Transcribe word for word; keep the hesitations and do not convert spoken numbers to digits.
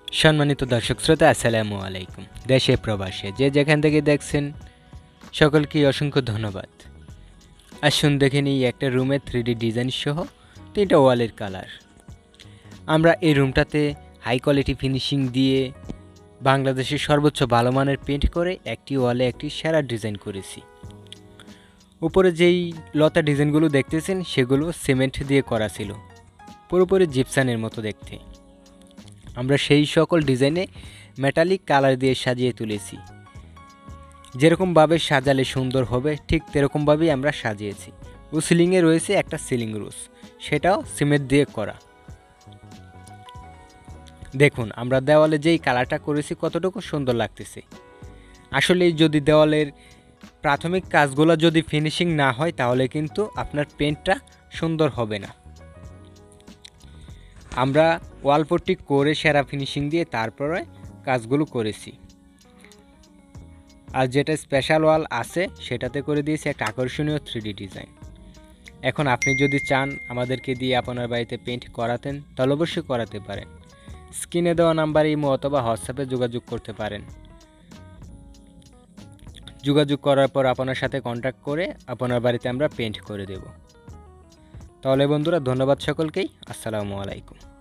সম্মানিত দর্শক শ্রোতা, আসসালামু আলাইকুম। দেশে প্রবাসে যে যেখান থেকে দেখছেন সকলকে অসংখ্য ধন্যবাদ। আসুন দেখে নিই একটা রুমের থ্রি ডি ডিজাইন সহ তিনটা ওয়ালের কালার। আমরা এই রুমটাতে হাই কোয়ালিটি ফিনিশিং দিয়ে বাংলাদেশের সর্বোচ্চ ভালো মানের পেন্ট করে একটি ওয়ালে একটি সেরা ডিজাইন করেছি। উপরে যেই লতা ডিজাইনগুলো দেখতেছেন সেগুলো সিমেন্ট দিয়ে করা ছিল, পুরোপুরি জিপসানের মতো দেখতে। আমরা সেই সকল ডিজাইনে মেটালিক কালার দিয়ে সাজিয়ে তুলেছি। যেরকমভাবে সাজালে সুন্দর হবে ঠিক তেরকমভাবেই আমরা সাজিয়েছি। ও সিলিংয়ে রয়েছে একটা সিলিং রোজ, সেটাও সিমেন্ট দিয়ে করা। দেখুন আমরা দেওয়ালে যেই কালারটা করেছি কতটুকু সুন্দর লাগতেছে। আসলে যদি দেওয়ালের প্রাথমিক কাজগুলো যদি ফিনিশিং না হয় তাহলে কিন্তু আপনার পেন্টটা সুন্দর হবে না। আমরা ওয়ালপট্টি করে সেরা ফিনিশিং দিয়ে তারপরে কাজগুলো করেছি। আর যেটা স্পেশাল ওয়াল আছে সেটাতে করে দিয়েছি একটা আকর্ষণীয় থ্রি ডি ডিজাইন। এখন আপনি যদি চান আমাদেরকে দিয়ে আপনার বাড়িতে পেন্ট করাতেন তাহলে অবশ্যই করাতে পারেন। স্ক্রিনে দেওয়া নাম্বারে ইমো অথবা হোয়াটসঅ্যাপে যোগাযোগ করতে পারেন। যোগাযোগ করার পর আপনার সাথে কন্ট্যাক্ট করে আপনার বাড়িতে আমরা পেন্ট করে দেব। তাহলে বন্ধুরা, ধন্যবাদ সকলকেই। আসসালামু আলাইকুম।